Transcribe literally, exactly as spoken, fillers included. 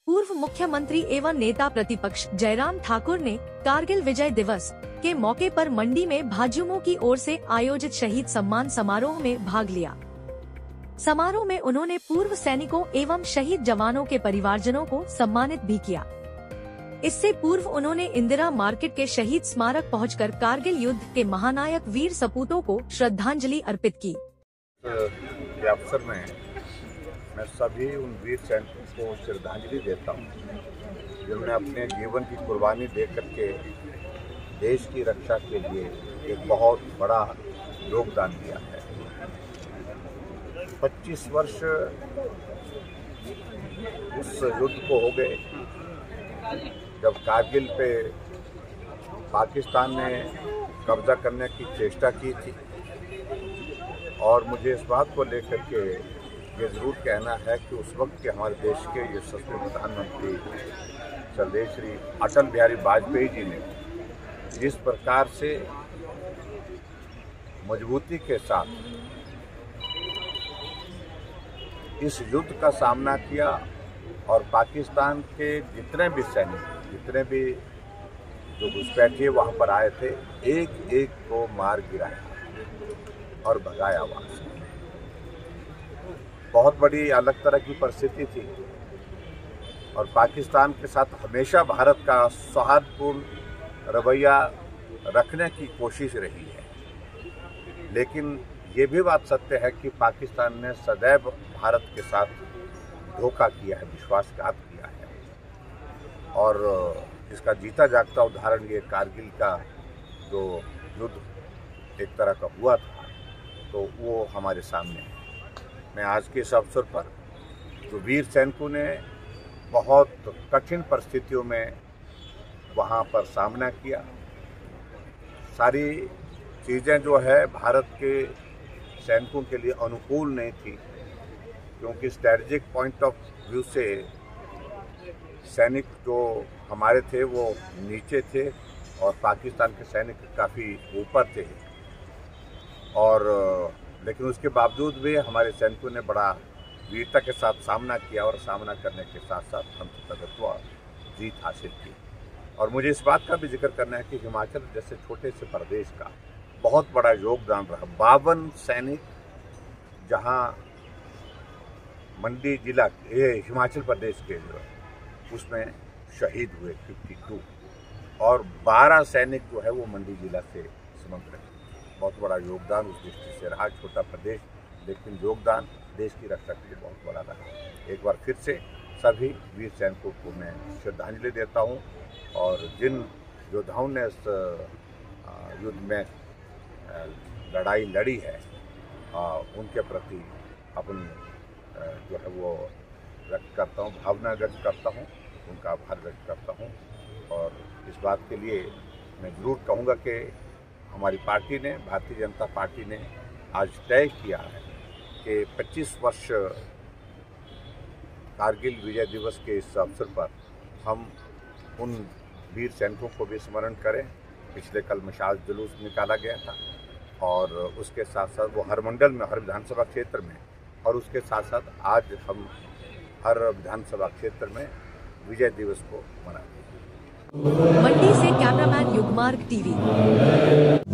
पूर्व मुख्यमंत्री एवं नेता प्रतिपक्ष जयराम ठाकुर ने कारगिल विजय दिवस के मौके पर मंडी में भाजयुमो की ओर से आयोजित शहीद सम्मान समारोह में भाग लिया। समारोह में उन्होंने पूर्व सैनिकों एवं शहीद जवानों के परिवारजनों को सम्मानित भी किया। इससे पूर्व उन्होंने इंदिरा मार्केट के शहीद स्मारक पहुंचकर कारगिल युद्ध के महानायक वीर सपूतों को श्रद्धांजलि अर्पित की। के अवसर में मैं सभी उन वीर सैनिकों को श्रद्धांजलि देता हूं जिन्होंने अपने जीवन की कुर्बानी दे करके देश की रक्षा के लिए एक बहुत बड़ा योगदान दिया है। पच्चीस वर्ष उस युद्ध को हो गए जब कारगिल पे पाकिस्तान ने कब्जा करने की चेष्टा की थी, और मुझे इस बात को लेकर के ये ज़रूर कहना है कि उस वक्त के हमारे देश के यशस्वी प्रधानमंत्री स्वर्गीय श्री अटल बिहारी वाजपेयी जी ने जिस प्रकार से मजबूती के साथ इस युद्ध का सामना किया और पाकिस्तान के जितने भी सैनिक जितने भी जो घुसपैठिए वहाँ पर आए थे, एक एक को मार गिराया और भगाया वहाँ से। बहुत बड़ी अलग तरह की परिस्थिति थी और पाकिस्तान के साथ हमेशा भारत का सौहार्दपूर्ण रवैया रखने की कोशिश रही है, लेकिन ये भी बात सत्य है कि पाकिस्तान ने सदैव भारत के साथ धोखा किया है, विश्वासघात किया है। और इसका जीता जागता उदाहरण ये कारगिल का जो युद्ध एक तरह का हुआ था, तो वो हमारे सामने है। मैं आज के इस अवसर पर जो वीर सैनिकों ने बहुत कठिन परिस्थितियों में वहाँ पर सामना किया, सारी चीज़ें जो है भारत के सैनिकों के लिए अनुकूल नहीं थी, क्योंकि स्ट्रैटेजिक पॉइंट ऑफ व्यू से सैनिक जो हमारे थे वो नीचे थे और पाकिस्तान के सैनिक काफ़ी ऊपर थे। और लेकिन उसके बावजूद भी हमारे सैनिकों ने बड़ा वीरता के साथ सामना किया और सामना करने के साथ साथ हम तत्व जीत हासिल की। और मुझे इस बात का भी जिक्र करना है कि हिमाचल जैसे छोटे से प्रदेश का बहुत बड़ा योगदान रहा। बावन सैनिक जहां मंडी जिला ये हिमाचल प्रदेश के उसमें शहीद हुए बावन, और बारह सैनिक जो है वो मंडी जिला से समग्र रहे। बहुत बड़ा योगदान उस दृष्टि से रहा। छोटा प्रदेश, लेकिन योगदान देश की रक्षा के लिए बहुत बड़ा रहा। एक बार फिर से सभी वीर सैनिकों को मैं श्रद्धांजलि देता हूं, और जिन योद्धाओं ने इस युद्ध में लड़ाई लड़ी है उनके प्रति अपनी जो है वो व्यक्त करता हूँ, भावना व्यक्त करता हूँ, उनका आभार व्यक्त करता हूँ। और इस बात के लिए मैं ज़रूर कहूँगा कि हमारी पार्टी ने, भारतीय जनता पार्टी ने आज तय किया है कि पच्चीस वर्ष कारगिल विजय दिवस के इस अवसर पर हम उन वीर सैनिकों को भी स्मरण करें। पिछले कल मशाल जुलूस निकाला गया था, और उसके साथ साथ वो हर मंडल में, हर विधानसभा क्षेत्र में, और उसके साथ साथ आज हम हर विधानसभा क्षेत्र में विजय दिवस को मनाते हैं। मंडी से कैमरामैन युगमार्ग टीवी।